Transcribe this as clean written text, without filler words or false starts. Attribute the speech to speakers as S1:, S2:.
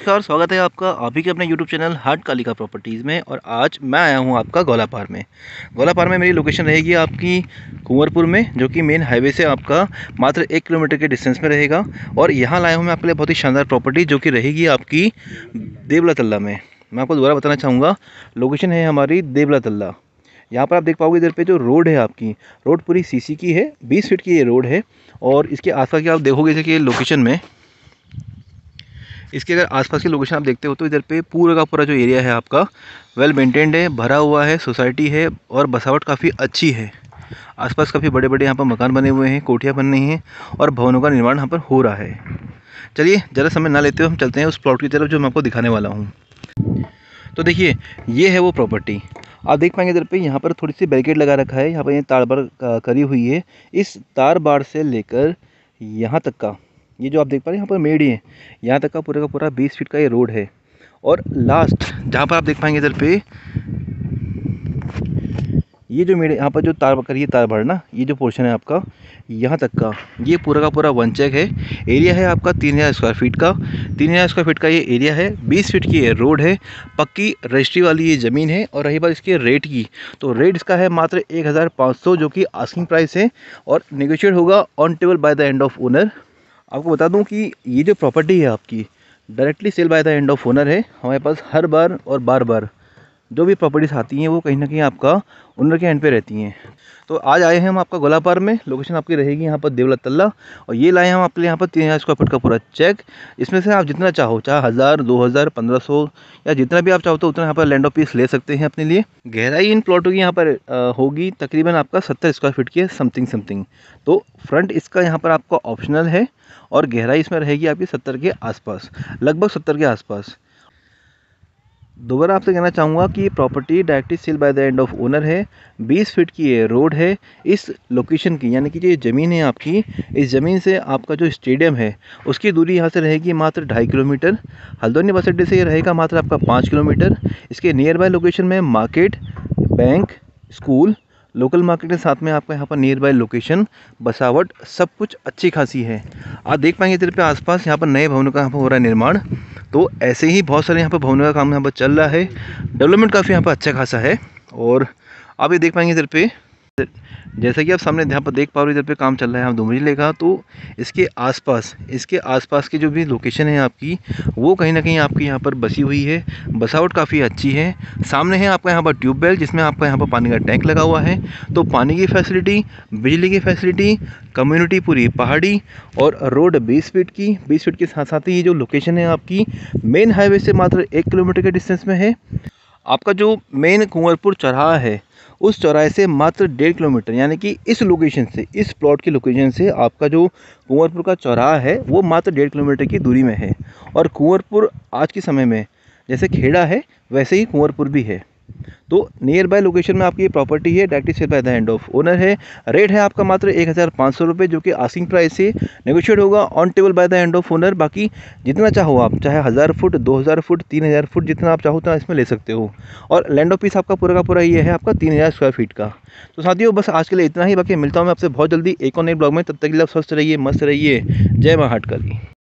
S1: नमस्कार, स्वागत है आपका आप ही के अपने YouTube channel Haat Kalika properties में। और आज मैं आया हूँ आपका गोलापार में। गोलापार में मेरी लोकेशन रहेगी आपकी कुंवरपुर में, जो कि मेन हाईवे से आपका मात्र 1 किलोमीटर के डिस्टेंस में रहेगा। और यहाँ लाया हूँ मैं आपके लिए बहुत ही शानदार प्रॉपर्टी, जो कि रहेगी आपकी देवला तल्ला में। मैं आपको दोबारा बताना चाहूँगा, लोकेशन है हमारी देवला तल्ला। यहाँ पर आप देख पाओगे इधर पे जो रोड है, आपकी रोड पूरी सीसी की है, 20 फीट की ये रोड है। और इसके आसपास की आप देखोगे जैसे कि लोकेशन में, इसके अगर आसपास की लोकेशन आप देखते हो तो इधर पे पूरा का पूरा जो एरिया है आपका वेल मेंटेन्ड है, भरा हुआ है, सोसाइटी है और बसावट काफ़ी अच्छी है। आसपास काफ़ी बड़े बड़े यहाँ पर मकान बने हुए हैं, कोठियाँ बन रही हैं और भवनों का निर्माण यहाँ पर हो रहा है। चलिए ज़्यादा समय ना लेते हुए हम चलते हैं उस प्लॉट की तरफ जो मैं आपको दिखाने वाला हूँ। तो देखिए, ये है वो प्रॉपर्टी। आप देख पाएंगे इधर पे यहाँ पर थोड़ी सी बैरिकेड लगा रखा है, यहाँ पर ये तार बार करी हुई है। इस तार बार से लेकर यहाँ तक का, ये जो आप देख पा रहे हैं यहाँ पर मेड़ है, यहाँ तक का पूरा 20 फीट का ये रोड है। और लास्ट जहाँ पर आप देख पाएंगे इधर पे ये जो मेड़, यहाँ पर जो तार करी है, तार बार ना, ये जो पोर्शन है आपका यहाँ तक का, ये पूरा का पूरा वन चेक है। एरिया है आपका 3000 स्क्वायर फीट का। 3000 स्क्वायर फीट का ये एरिया है, 20 फीट की ये रोड है, पक्की रजिस्ट्री वाली ये ज़मीन है। और रही बात इसके रेट की, तो रेट इसका है मात्र 1500, जो कि आस्किंग प्राइस है और नेगोशिएट होगा on table by the end of owner. आपको बता दूं कि ये जो प्रॉपर्टी है आपकी directly sale by the end of owner है। हमारे पास हर बार और बार बार जो भी प्रॉपर्टीज़ आती हैं वो कहीं ना कहीं आपका ओनर के एंड पे रहती हैं। तो आज आए हैं हम आपका गोलापार में, लोकेशन आपकी रहेगी यहाँ पर देवला तल्ला। और ये लाए हम आपके लिए यहाँ पर 3000 स्क्वायर फीट का पूरा चेक। इसमें से आप जितना चाहो, चाहे 1000, 2000, 1500 या जितना भी आप चाहो तो उतना यहाँ पर लैंड ऑफ पीस ले सकते हैं अपने लिए। गहराई इन प्लॉटों की यहाँ पर होगी तकरीबन आपका 70 स्क्वायर फीट की है, समथिंग। तो फ्रंट इसका यहाँ पर आपका ऑप्शनल है और गहराई इसमें रहेगी आपकी 70 के आसपास, लगभग 70 के आसपास। दोबारा आपसे कहना चाहूँगा कि ये property directly sale by the end of owner है। 20 फीट की ये रोड है इस लोकेशन की, यानी कि जो ये ज़मीन है आपकी, इस ज़मीन से आपका जो स्टेडियम है उसकी दूरी यहाँ से रहेगी मात्र 2.5 किलोमीटर। हल्द्वानी बस अड्डे से ये रहेगा मात्र आपका 5 किलोमीटर। इसके नियर बाय लोकेशन में market, bank, school, local market के साथ में आपका यहाँ पर नियर बाय लोकेशन, बसावट, सब कुछ अच्छी खासी है। आप देख पाएंगे इधर पे आसपास यहाँ पर नए भवनों का यहाँ पर हो रहा है निर्माण। तो ऐसे ही बहुत सारे यहाँ पर भवनों का काम यहाँ पर चल रहा है, डेवलपमेंट काफ़ी यहाँ पर अच्छा खासा है। और आप ये देख पाएंगे इधर पे, जैसा कि आप सामने यहाँ पर देख पा रहे हो, इधर पे काम चल रहा है यहाँ डुमरी लेगा। तो इसके आसपास की जो भी लोकेशन है आपकी, वो कहीं ना कहीं आपकी यहाँ पर बसी हुई है, बसावट काफ़ी अच्छी है। सामने है आपका यहाँ पर ट्यूबवेल, जिसमें आपका यहाँ पर पानी का टैंक लगा हुआ है। तो पानी की फैसिलिटी, बिजली की फैसिलिटी, कम्युनिटी पूरी पहाड़ी और रोड 20 फीट की। 20 फीट के साथ साथ ही ये जो लोकेशन है आपकी मेन हाईवे से मात्र 1 किलोमीटर के डिस्टेंस में है। आपका जो मेन कुंवरपुर चौराहा है, उस चौराहे से मात्र 1.5 किलोमीटर, यानी कि इस लोकेशन से, इस प्लॉट की लोकेशन से आपका जो कुंवरपुर का चौराहा है वो मात्र 1.5 किलोमीटर की दूरी में है। और कुंवरपुर आज के समय में जैसे खेड़ा है वैसे ही कुंवरपुर भी है। तो नियर बाय लोकेशन में आपकी ये प्रॉपर्टी है, directly sale by the end of owner है। रेट है आपका मात्र 1500 रुपये, जो कि आस्किंग प्राइस से नेगोशिएट होगा on table by the end of owner. बाकी जितना चाहो आप, चाहे 1000 फुट, 2000 फुट, 3000 फुट, जितना आप चाहो उतना इसमें ले सकते हो। और लैंड ऑफ पीस आपका पूरा का पूरा ये है आपका 3000 स्क्वायर फीट का। तो साथियों, बस आज के लिए इतना ही। बाकी मिलता हूँ मैं आपसे बहुत जल्दी एक और नए ब्लॉग में। तब तक के लिए आप स्वस्थ रहिए, मस्त रहिए। जय मां हाट काली।